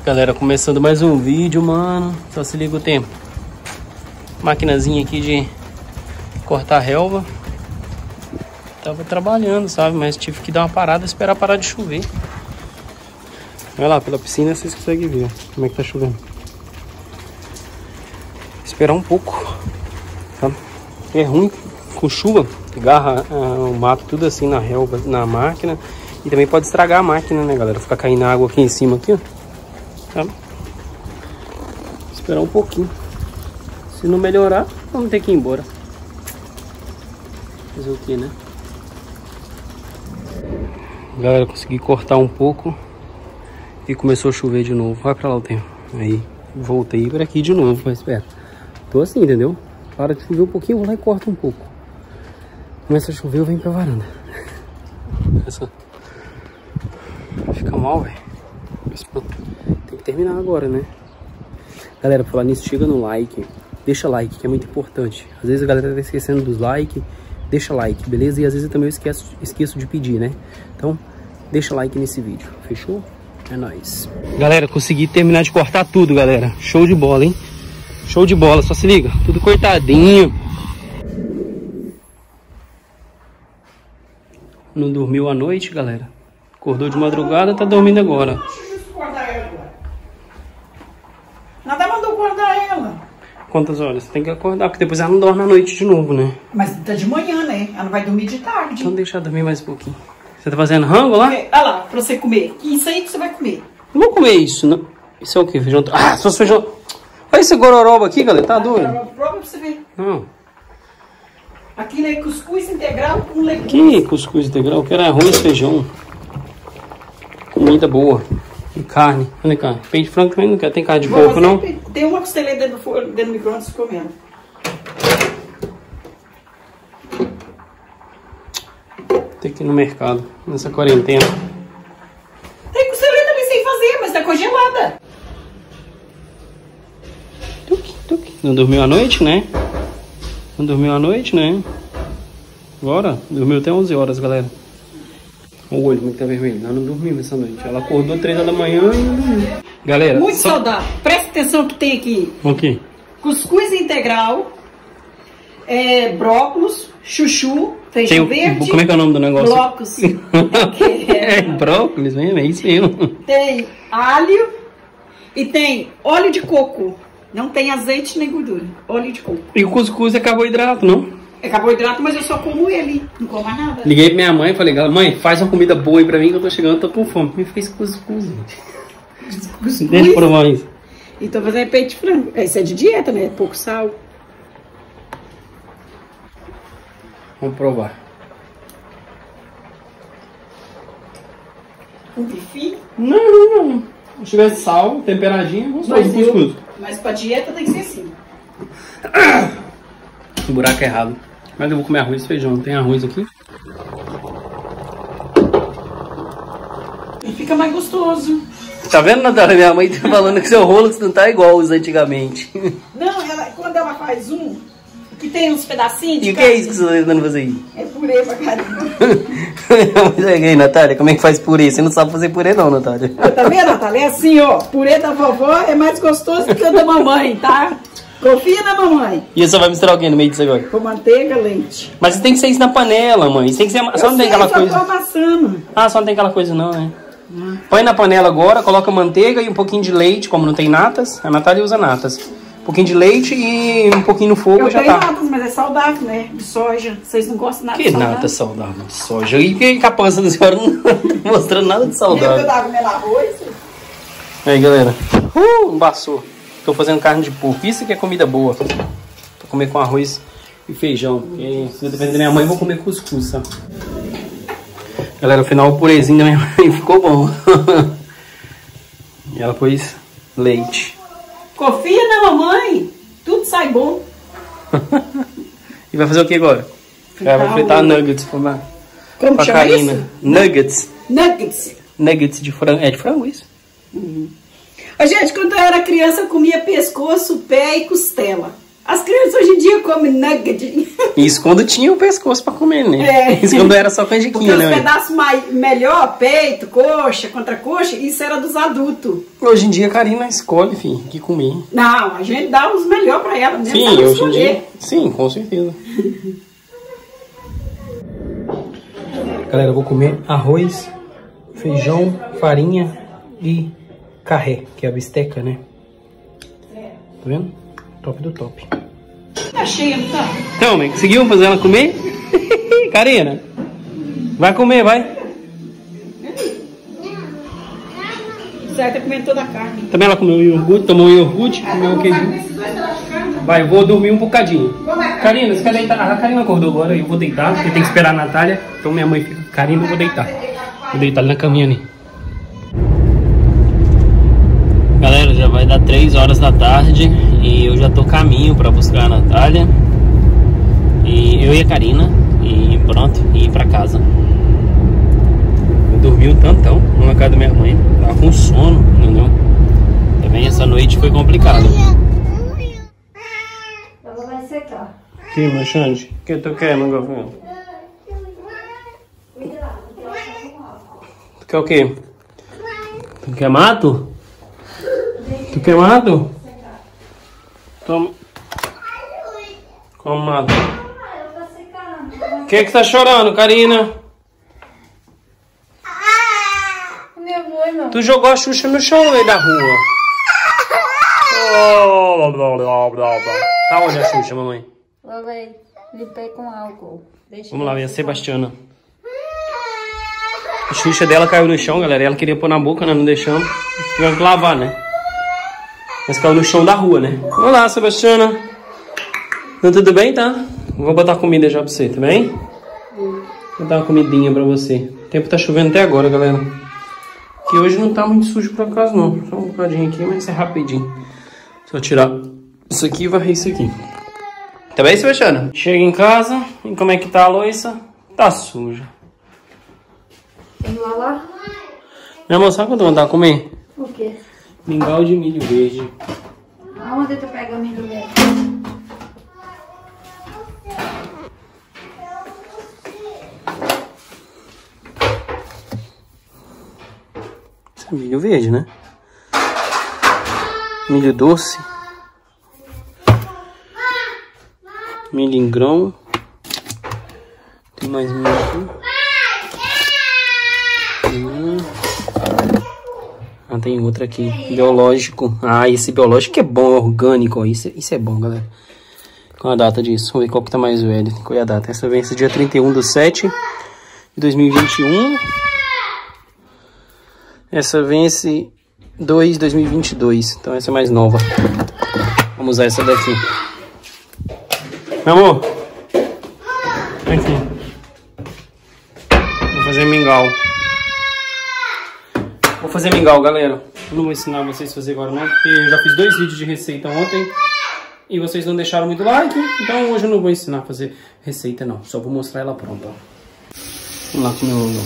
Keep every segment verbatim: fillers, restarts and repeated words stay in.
Galera, começando mais um vídeo, mano. Só se liga o tempo. Maquinazinha aqui de cortar relva. Tava trabalhando, sabe? Mas tive que dar uma parada, esperar parar de chover. Olha lá, pela piscina vocês conseguem ver como é que tá chovendo. Esperar um pouco, tá? É ruim com chuva, agarra ah, o mato tudo assim na relva, na máquina. E também pode estragar a máquina, né, galera? Ficar caindo água aqui em cima, aqui, ó. Tá? Esperar um pouquinho. Se não melhorar, vamos ter que ir embora. Fazer o que, né? Galera, consegui cortar um pouco e começou a chover de novo. Vai pra lá o tempo. Aí, voltei para aqui de novo, mas espera. Tô assim, entendeu? Para de chover um pouquinho, vou lá e corto um pouco. Começa a chover, eu venho pra varanda. Essa... Fica mal, velho. Tem que terminar agora, né? Galera, pra falar nisso, chega no like. Deixa like, que é muito importante. Às vezes a galera tá esquecendo dos likes. Deixa like, beleza? E às vezes eu também esqueço, esqueço de pedir, né? Então, deixa like nesse vídeo. Fechou? É nóis. Galera, consegui terminar de cortar tudo, galera. Show de bola, hein? Show de bola, só se liga. Tudo cortadinho. Não dormiu à noite, galera. Acordou de madrugada, tá dormindo agora. Nada mandou acordar ela. Quantas horas? Tem que acordar, porque depois ela não dorme à noite de novo, né? Mas tá de manhã, né? Ela vai dormir de tarde. Então deixa ela dormir mais um pouquinho. Você tá fazendo rango lá? Olha lá, pra você comer. Isso aí que você vai comer. Não vou comer isso, não. Isso é o quê? Feijão... Ah, só feijão... Olha esse gororoba aqui, galera. Tá doido? Prova pra você ver. Não. Aquilo é cuscuz integral com legumes. Que cuscuz integral? Eu quero arroz e feijão. Comida boa. E carne. Olha cá. Peito de frango também não quer. Tem carne de Vou porco, não? Tem uma costela dentro do, forno, dentro do micro-ondas comendo. Tem que ir no mercado. Nessa quarentena. Tem costela também sem fazer, mas tá congelada. Tuque, tuque. Não dormiu à noite, né? Não dormiu à noite, né? Agora? Dormiu até onze horas, galera. O olho como que tá vermelho. Ela não dormiu essa noite. Ela acordou três horas da manhã e não dormiu. Galera, muito só... saudável. Presta atenção que tem aqui. O quê? Cuscuz integral, é, brócolis, chuchu, feijão tem, verde. Como é que é o nome do negócio? Blocos. é, é brócolis mesmo, é isso mesmo. Tem alho e tem óleo de coco. Não tem azeite nem gordura. Óleo de coco. E o cuscuz é carboidrato, não? É carboidrato, mas eu só como ele. Não como mais nada. Liguei pra minha mãe e falei, mãe, faz uma comida boa aí pra mim que eu tô chegando, eu tô com fome. Me fez cuscuz, gente. Cuscuz. Deixa eu provar isso. E tô fazendo peito de frango. Isso é de dieta, né? Pouco sal. Vamos provar. Um bifinho? Não, não, não. Se tivesse sal, temperadinho, vamos fazer cuscuz. Mas pra dieta tem que ser assim. O buraco é errado. Mas eu vou comer arroz e feijão. Tem arroz aqui? E fica mais gostoso. Tá vendo, Natália? Minha mãe tá falando que seu rolo não tá igual os antigamente. Não, ela, quando ela faz um, que tem uns pedacinhos de E o que é isso que você tá tentando fazer aí? É purê pra caramba. Mas aí, Natália, como é que faz purê? Você não sabe fazer purê não, Natália. Tá vendo, Natália? É assim, ó. Purê da vovó é mais gostoso do que o da mamãe, tá? Confia na mamãe. E você vai misturar o que no meio disso agora? Com manteiga, leite. Mas tem que ser isso na panela, mãe. Tem que ser... Só Eu não sei, tem aquela só coisa... tô amassando. Ah, só não tem aquela coisa não, né? Hum. Põe na panela agora, coloca manteiga e um pouquinho de leite, como não tem natas. A Natália usa natas. Um pouquinho de leite e um pouquinho no fogo Eu já tenho tá. natas, mas é saudável, né? De soja. Vocês não gostam nada Que de saudável? nata saudável de soja. E que a pança da senhora não tá mostrando nada de Eu saudável. tava comendo arroz. Aí, galera. Uh, embaçou. Tô fazendo carne de porco. Isso que é comida boa. Vou comer com arroz e feijão. Porque se depender da minha mãe, eu vou comer cuscuz, tá? Galera, no final o purezinho da minha mãe ficou bom. E ela pôs leite. Confia na mamãe. Tudo sai bom. E vai fazer o que agora? Fritar Ela vai fritar o- nuggets pra, Como pra chama Karina. isso? Nuggets. Nuggets. Nuggets de frango. É de frango isso? A gente, quando eu era criança, eu comia pescoço, pé e costela. As crianças hoje em dia comem nugget. Isso quando tinha o pescoço pra comer, né? É. Isso quando era só canjiquinha, né? Porque os pedaços mais, melhor, peito, coxa, contra coxa, isso era dos adultos. Hoje em dia a Karina escolhe, filho, o que comer. Não, a gente dá os melhores pra ela mesmo. Sim, ela hoje escolher. em dia. Sim, com certeza. Galera, eu vou comer arroz, feijão, farinha e carré, que é a bisteca, né? Tá vendo? Top do top. Tá cheia, não tá? Então, mãe, conseguiu fazer ela comer? Karina, vai comer, vai. Certo, tá comendo toda a carne. Também ela comeu iogurte, tomou um iogurte, comeu um queijinho. Vai, eu vou dormir um bocadinho. Karina, você quer deitar? A Karina acordou agora, eu vou deitar, porque tem que esperar a Natália. Então minha mãe fica, Karina, eu vou deitar. Vou deitar ali na caminha ali. Galera, já vai dar três horas da tarde e eu já tô caminho pra buscar a Natália. E eu e a Karina, e pronto, e ir pra casa. Eu dormi um tantão na casa da minha mãe, tava com sono, entendeu? Também essa noite foi complicado. Vai secar. Que, Machande? O que tu quer, meu gafinho? Tu quer o quê? Tu quer mato? Tu quer mato? Toma. Como mato? O que que tá chorando, Karina? Meu boi, não. Tu jogou a Xuxa no chão no meio da rua. Oh, blá, blá, blá, blá. Tá onde a Xuxa, mamãe? Lavei, limpei com álcool. Deixa Vamos lá ver a Sebastiana. A Xuxa dela caiu no chão, galera. Ela queria pôr na boca, né? Não deixamos. Tivemos que lavar, né? Mas caiu no chão da rua, né? Olá, Sebastiana. Então, tudo bem, tá? Vou botar comida já pra você, tá bem? Vou botar uma comidinha pra você. O tempo tá chovendo até agora, galera. Que hoje não tá muito sujo por acaso, não. Só um bocadinho aqui, mas é rapidinho. Só tirar isso aqui e varrer isso aqui. Tá bem, Sebastiana? Chega em casa e como é que tá a louça? Tá suja. Vamos lá lá? Minha moça, sabe quando eu vou andar a comer? O quê? Mingau de milho verde. Aonde tu pega o milho verde? Isso é milho verde, né? Milho doce. Milho em grão. Tem mais milho aqui. Hum. Ah, tem outra aqui. Biológico. Ah, esse biológico é bom, orgânico. Isso, isso é bom, galera. Qual a data disso? Vamos ver qual que tá mais velho. Qual é a data? Essa vence dia trinta e um de sete de dois mil e vinte e um. Essa vence dois de dois mil e vinte e dois. Então essa é mais nova. Vamos usar essa daqui. Meu amor. Aqui. Vou fazer mingau. Vou fazer mingau, galera. Eu não vou ensinar vocês a fazer agora não, porque eu já fiz dois vídeos de receita ontem e vocês não deixaram muito like, então hoje eu não vou ensinar a fazer receita não, só vou mostrar ela pronta. Vamos lá comer o mingau.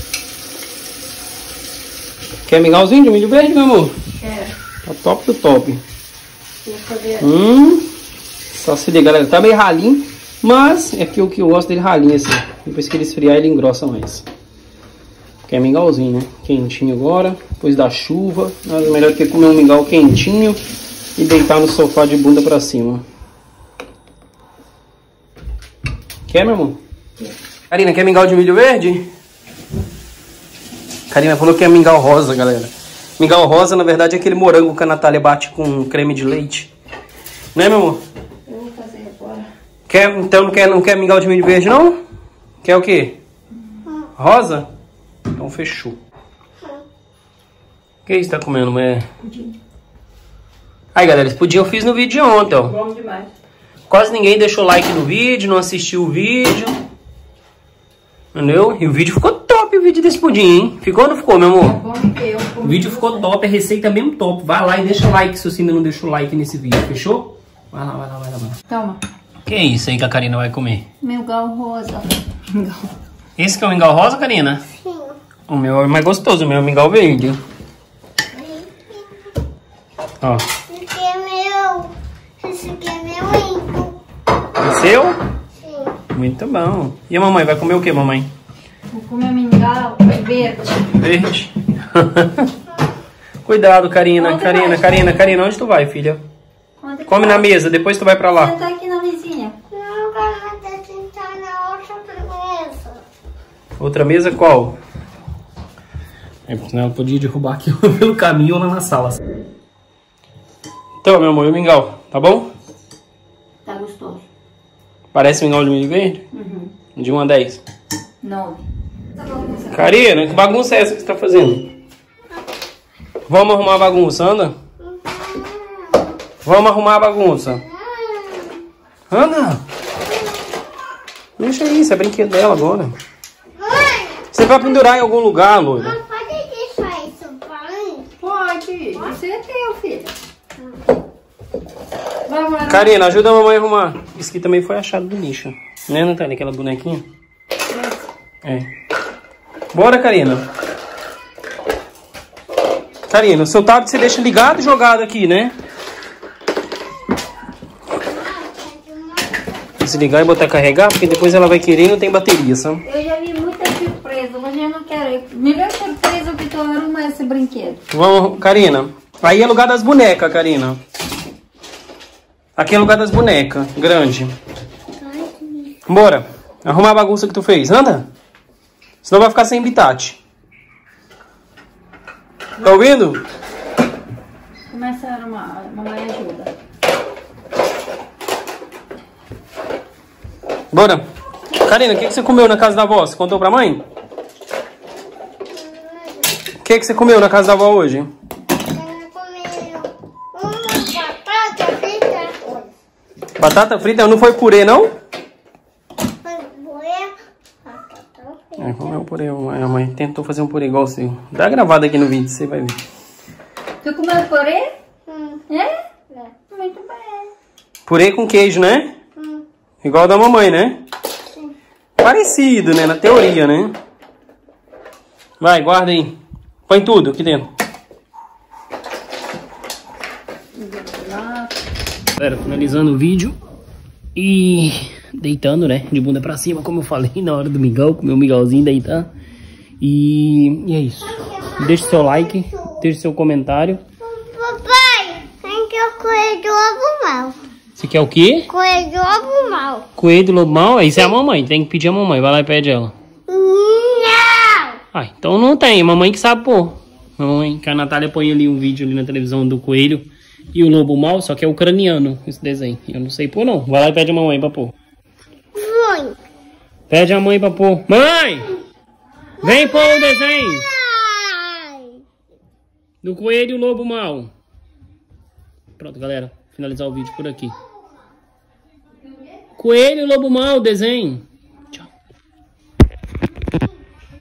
Quer mingauzinho de milho verde, meu amor? Quero. Tá top do top. Vou fazer. Hum, só se liga, galera. Tá meio ralinho, mas é porque o que eu gosto dele ralinho assim. Depois que ele esfriar, ele engrossa mais. Que é mingauzinho, né? Quentinho agora, depois da chuva. Nada melhor que comer um mingau quentinho e deitar no sofá de bunda pra cima. Quer, meu amor? Quer. Karina, quer mingau de milho verde? Karina falou que é mingau rosa, galera. Mingau rosa, na verdade, é aquele morango que a Natália bate com creme de leite. Né, meu amor? Eu vou fazer agora. Quer, então não quer, não quer mingau de milho verde, não? Quer o quê? Rosa? Então fechou. O que você tá comendo, mulher? Pudim. Aí, galera, esse pudim eu fiz no vídeo de ontem, ó. Bom demais. Quase ninguém deixou like no vídeo, não assistiu o vídeo. Entendeu? E o vídeo ficou top, o vídeo desse pudim, hein? Ficou ou não ficou, meu amor? É bom que eu. O vídeo ficou top, a receita mesmo top. Vai lá e deixa o like se você ainda não deixou o like nesse vídeo, fechou? Vai lá, vai lá, vai lá. Vai lá. Toma. Que é isso aí que a Karina vai comer? Mingau rosa. Esse que é o mingau rosa, Karina? Sim. O meu é mais gostoso, o meu é o mingau verde. Ó. Esse aqui é meu. Esse aqui é meu. Seu? Sim. Muito bom. E a mamãe, vai comer o que, mamãe? Vou comer mingau verde. Verde? Cuidado, Karina. Onde Karina, vai, Karina, Karina, onde tu vai, filha? Onde Come vai? na mesa, depois tu vai pra lá. Senta aqui na mesinha. Não, vai sentar na outra mesa. Outra mesa qual? É, porque senão ela podia derrubar aqui pelo caminho lá na sala. Então, meu amor, e o mingau, tá bom? Tá gostoso. Parece mingau de milho verde? Uhum. De um a dez. Nove. Tá bom, moça. Karina, que bagunça é essa que você tá fazendo? Vamos arrumar a bagunça, anda? Vamos arrumar a bagunça. Anda! Deixa isso, é brinquedo dela agora. Mãe, Você vai pendurar em algum lugar, loira? não pode deixar isso pra mim? Pode. Isso é teu, filho. Vamos lá. Karina, ajuda a mamãe a arrumar. Isso aqui também foi achado do lixo. Né, Natália? Aquela bonequinha? É. Bora, Karina. Karina, o seu tablet você deixa ligado e jogado aqui, né? Desligar e botar carregar, porque depois ela vai querer e não tem bateria, sabe? Eu já vi muita surpresa, mas eu não quero. Melhor surpresa que tu arruma esse brinquedo. Vamos, Karina. Aí é lugar das bonecas, Karina. Aqui é lugar das bonecas, grande. Bora. Arrumar a bagunça que tu fez. Anda. Senão vai ficar sem habitat. Tá ouvindo? Começa a arrumar, mamãe ajuda. Bora. Karina, o que, que você comeu na casa da avó? Você contou pra mãe? O que, que você comeu na casa da avó hoje? Eu comi uma batata frita. Batata frita? Não foi purê, não? Foi purê. Batata frita. É, comeu purê. A mãe tentou fazer um purê igual o seu. Dá gravado aqui no vídeo, você vai ver. Tu comeu purê? Hum, É? é. Muito bem. Purê com queijo, né? Hum, Igual da mamãe, né? sim. Parecido, né? Na teoria, né? Vai, guarda aí. Põe tudo aqui dentro. Galera, finalizando o vídeo. E deitando, né? De bunda pra cima, como eu falei na hora do mingau. Comer o mingauzinho, deitar. E, e é isso. Deixe seu like, deixe seu comentário. Papai, tem que eu coelho do lobo mal. Você quer o quê? Coelho do lobo mal. Coelho do lobo mal? Isso é a mamãe, tem que pedir a mamãe. Vai lá e pede ela. Não! Ah, então não tem, mamãe que sabe pôr. Mamãe, que a Natália põe ali um vídeo ali na televisão do coelho e o lobo mau, só que é ucraniano esse desenho. Eu não sei pôr não. Vai lá e pede a mamãe pra pôr. Fui. Pede a mãe pra pôr. Mãe! Vem pôr o desenho Ai. do coelho e o lobo mau. Pronto, galera. Finalizar o vídeo por aqui. Coelho e lobo mau, desenho.